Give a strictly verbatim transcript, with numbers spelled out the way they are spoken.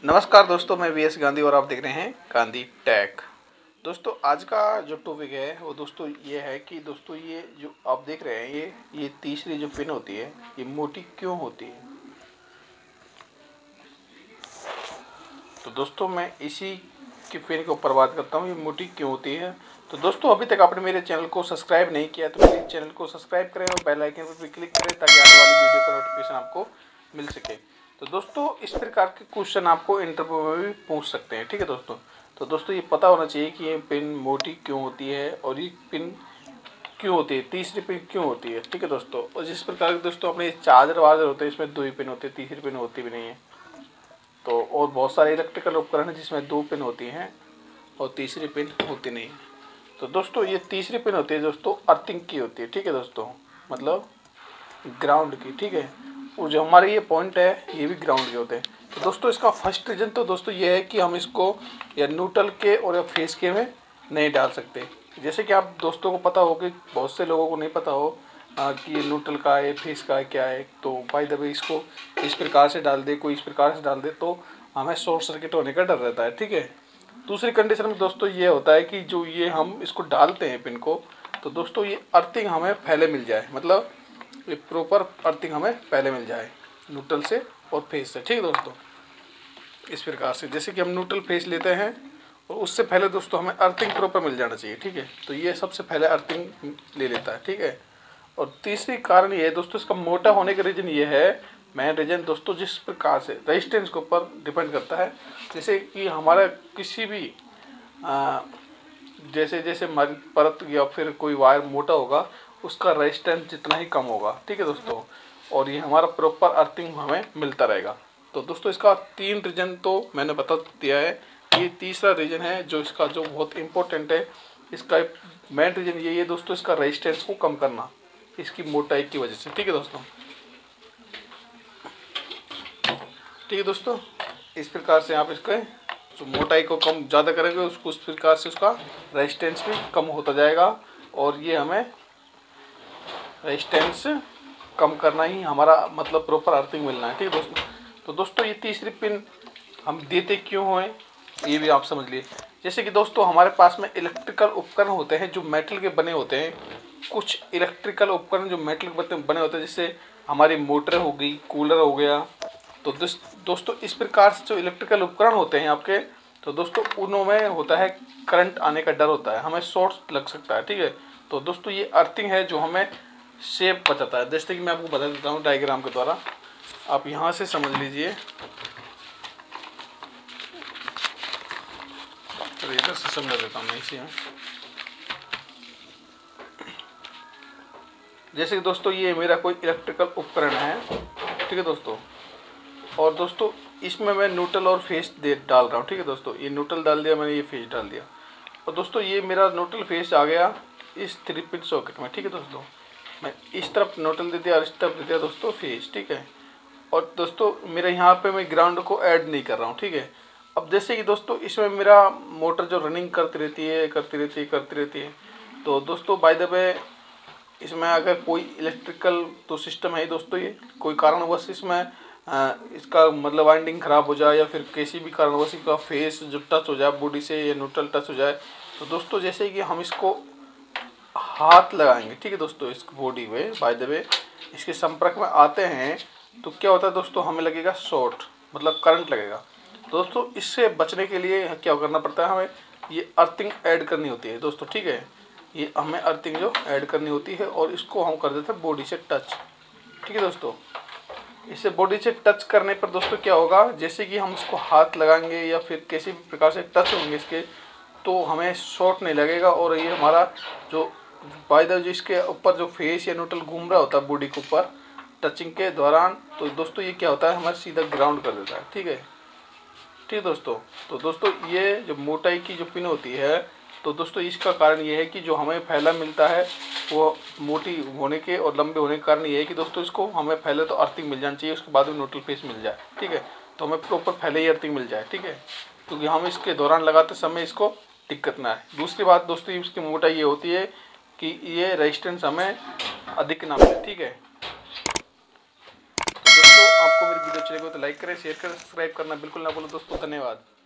नमस्कार दोस्तों, मैं वी एस गांधी और आप देख रहे हैं गांधी टेक। दोस्तों आज का जो टॉपिक है वो दोस्तों ये है कि दोस्तों ये जो आप देख रहे हैं ये ये तीसरी जो पिन होती है ये मोटी क्यों होती है। तो दोस्तों मैं इसी की पिन के ऊपर बात करता हूँ, ये मोटी क्यों होती है। तो दोस्तों अभी तक आपने मेरे चैनल को सब्सक्राइब नहीं किया तो मेरे चैनल को सब्सक्राइब करें और बेल आइकन पर भी क्लिक करें ताकि आने वाली वीडियो का नोटिफिकेशन आपको मिल सके। तो दोस्तों इस प्रकार के क्वेश्चन आपको इंटरव्यू में भी पूछ सकते हैं, ठीक है दोस्तों। तो दोस्तों ये पता होना चाहिए कि ये पिन मोटी क्यों होती है और ये पिन क्यों होती है, तीसरी पिन क्यों होती है, ठीक है दोस्तों। और जिस प्रकार के दोस्तों अपने चार्जर वार्जर होते हैं इसमें दो ही पिन होती है, तीसरी पिन होती भी नहीं है। तो और बहुत सारे इलेक्ट्रिकल उपकरण हैं जिसमें दो पिन होती हैं और तीसरी पिन होती नहीं है। तो दोस्तों ये तीसरी पिन होती है दोस्तों अर्थिंग की होती है, ठीक है दोस्तों, मतलब ग्राउंड की, ठीक है। और जो हमारे ये पॉइंट है ये भी ग्राउंड के होते हैं। तो दोस्तों इसका फर्स्ट रीजन तो दोस्तों ये है कि हम इसको या न्यूट्रल के और या फेस के में नहीं डाल सकते। जैसे कि आप दोस्तों को पता हो कि बहुत से लोगों को नहीं पता हो आ, कि ये न्यूट्रल का है फेस का है क्या है। तो बाय द वे इसको इस प्रकार से डाल दे, कोई इस प्रकार से डाल दे तो हमें शॉर्ट सर्किट होने का डर रहता है, ठीक है। दूसरी कंडीशन में दोस्तों ये होता है कि जो ये हम इसको डालते हैं पिन को, तो दोस्तों ये अर्थिंग हमें पहले मिल जाए, मतलब ये प्रॉपर अर्थिंग हमें पहले मिल जाए न्यूट्रल से और फेस से, ठीक है दोस्तों। इस प्रकार से जैसे कि हम न्यूट्रल फेस लेते हैं और उससे पहले दोस्तों हमें अर्थिंग प्रॉपर मिल जाना चाहिए, ठीक है। तो ये सबसे पहले अर्थिंग ले लेता है, ठीक है। और तीसरी कारण ये है दोस्तों इसका मोटा होने का रीज़न ये है, मेन रीज़न दोस्तों जिस प्रकार से रेजिस्टेंस के ऊपर डिपेंड करता है। जैसे कि हमारा किसी भी आ, जैसे जैसे हमारी परत या फिर कोई वायर मोटा होगा उसका रेजिस्टेंस जितना ही कम होगा, ठीक है दोस्तों। और ये हमारा प्रॉपर अर्थिंग हमें मिलता रहेगा। तो दोस्तों इसका तीन रीज़न तो मैंने बता दिया है। ये तीसरा रीज़न है जो इसका जो बहुत इम्पोर्टेंट है। इसका मेन रीज़न यही है दोस्तों, इसका रेजिस्टेंस को कम करना इसकी मोटाई की वजह से, ठीक है दोस्तों। ठीक है दोस्तों, इस प्रकार से आप इसके जो मोटाई को कम ज़्यादा करेंगे उसको उस प्रकार से उसका रेजिस्टेंस भी कम होता जाएगा और ये हमें रेजिस्टेंस कम करना ही हमारा मतलब प्रॉपर अर्थिंग मिलना है, ठीक है दोस्तों। तो दोस्तों ये तीसरी पिन हम देते क्यों हैं ये भी आप समझ लिए। जैसे कि दोस्तों हमारे पास में इलेक्ट्रिकल उपकरण होते हैं जो मेटल के बने होते हैं। कुछ इलेक्ट्रिकल उपकरण जो मेटल के बने होते हैं जैसे हमारी मोटर हो गई, कूलर हो गया। तो दोस्तों इस प्रकार से जो इलेक्ट्रिकल उपकरण होते हैं आपके, तो दोस्तों उनमें होता है करंट आने का डर होता है, हमें शॉर्ट लग सकता है, ठीक है। तो दोस्तों ये अर्थिंग है जो हमें शेप बचाता है। जैसे कि मैं आपको बता देता हूँ डायग्राम के द्वारा, आप यहाँ से समझ लीजिए। तो इधर से समझा देता हूँ मैं इसी में। जैसे कि दोस्तों ये मेरा कोई इलेक्ट्रिकल उपकरण है, ठीक है दोस्तों। और दोस्तों इसमें मैं न्यूट्रल और फेस दे डाल रहा हूँ, ठीक है दोस्तों। ये न्यूट्रल डाल दिया मैंने, ये फेस डाल दिया। और दोस्तों ये मेरा न्यूट्रल फेस आ गया इस थ्री पिन सॉकेट में, ठीक है दोस्तों। मैं इस तरफ न्यूट्रल दे दिया और इस तरफ दे दिया दोस्तों फेस, ठीक है। और दोस्तों मेरे यहाँ पे मैं ग्राउंड को ऐड नहीं कर रहा हूँ, ठीक है। अब जैसे कि दोस्तों इसमें मेरा मोटर जो रनिंग करती रहती है करती रहती है करती रहती है तो दोस्तों बाय द वे इसमें अगर कोई इलेक्ट्रिकल तो सिस्टम है दोस्तों, ये कोई कारणवश इसमें आ, इसका मतलब वाइंडिंग ख़राब हो जाए या फिर किसी भी कारणवश इसका फेस जो टच हो जाए बॉडी से या न्यूट्रल टच हो जाए, तो दोस्तों जैसे कि हम इसको हाथ लगाएंगे, ठीक है दोस्तों, इस बॉडी में बाय द वे इसके संपर्क में आते हैं तो क्या होता है दोस्तों, हमें लगेगा शॉर्ट, मतलब करंट लगेगा। दोस्तों इससे बचने के लिए क्या करना पड़ता है, हमें ये अर्थिंग ऐड करनी होती है दोस्तों, ठीक है। ये हमें अर्थिंग जो ऐड करनी होती है और इसको हम कर देते हैं बॉडी से टच, ठीक है दोस्तों। इससे बॉडी से टच करने पर दोस्तों क्या होगा, जैसे कि हम इसको हाथ लगाएंगे या फिर किसी भी प्रकार से टच होंगे इसके, तो हमें शॉर्ट नहीं लगेगा। और ये हमारा जो बाय द जो इसके ऊपर जो फेस या न्यूट्रल घूम रहा होता है बॉडी के ऊपर टचिंग के दौरान, तो दोस्तों ये क्या होता है हमारे सीधा ग्राउंड कर देता है, ठीक है। ठीक है दोस्तों। तो दोस्तों ये जो मोटाई की जो पिन होती है, तो दोस्तों इसका कारण ये है कि जो हमें फैला मिलता है वो मोटी होने के और लंबे होने के कारण ये है कि दोस्तों इसको हमें पहले तो अर्थिंग मिल जानी चाहिए, उसके बाद में न्यूट्रल फेस मिल जाए, ठीक है। तो हमें प्रॉपर पहले ही अर्थिंग मिल जाए, ठीक है, क्योंकि हम इसके दौरान लगाते समय इसको दिक्कत ना है। दूसरी बात दोस्तों इसकी मोटाई ये होती है कि ये रेजिस्टेंस हमें अधिक ना मिले, ठीक है। तो दोस्तों आपको मेरी वीडियो अच्छी लगे तो लाइक करें, शेयर करें, सब्सक्राइब करना बिल्कुल ना भूलो दोस्तों। धन्यवाद।